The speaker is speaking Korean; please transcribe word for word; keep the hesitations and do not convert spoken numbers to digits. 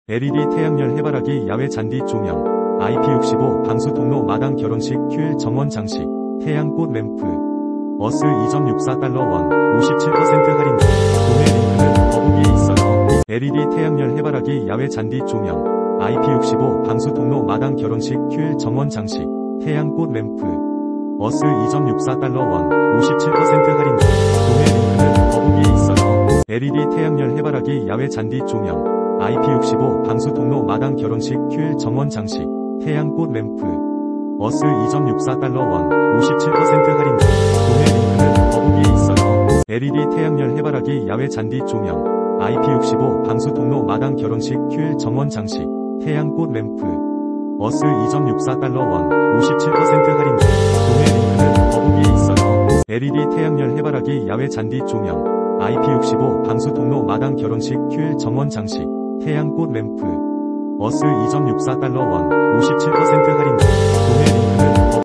엘이디 태양열 해바라기 야외 잔디 조명, 아이피 육십오 방수 통로 마당 결혼식 큐엘 정원 장식, 태양꽃 램프, 어스 이 점 육사 달러 원, 오십칠 퍼센트 할인 중. 구매 링크는 더보기에 있어요. 엘이디 태양열 해바라기 야외 잔디 조명, 아이피 육십오 방수 통로 마당 결혼식 큐엘 정원 장식, 태양꽃 램프, 어스 이 점 육사 달러 원, 오십칠 퍼센트 할인 중. 구매 링크는 더보기에 있어요. 엘이디 태양열 해바라기 야외 잔디 조명, 아이피 육십오 방수 통로 마당 결혼식 큐엘 정원 장식, 태양꽃 램프, 어스 이 점 육사 달러 원, 오십칠 퍼센트 할인 중. 구매 링크는 더보기에 있어요. 엘이디 태양열 해바라기 야외 잔디 조명, 아이피 육십오 방수 통로 마당 결혼식 큐엘 정원 장식, 태양꽃 램프, 어스 이 점 육사 달러 원, 오십칠 퍼센트 할인 중. 구매 링크는 더보기에 있어요. 엘이디 태양열 해바라기 야외 잔디 조명, 아이피 육십오 방수 통로 마당 결혼식 큐엘 정원 장식, 태양꽃 램프, 어스 이 점 육사 달러 원, 오십칠 퍼센트 할인 중.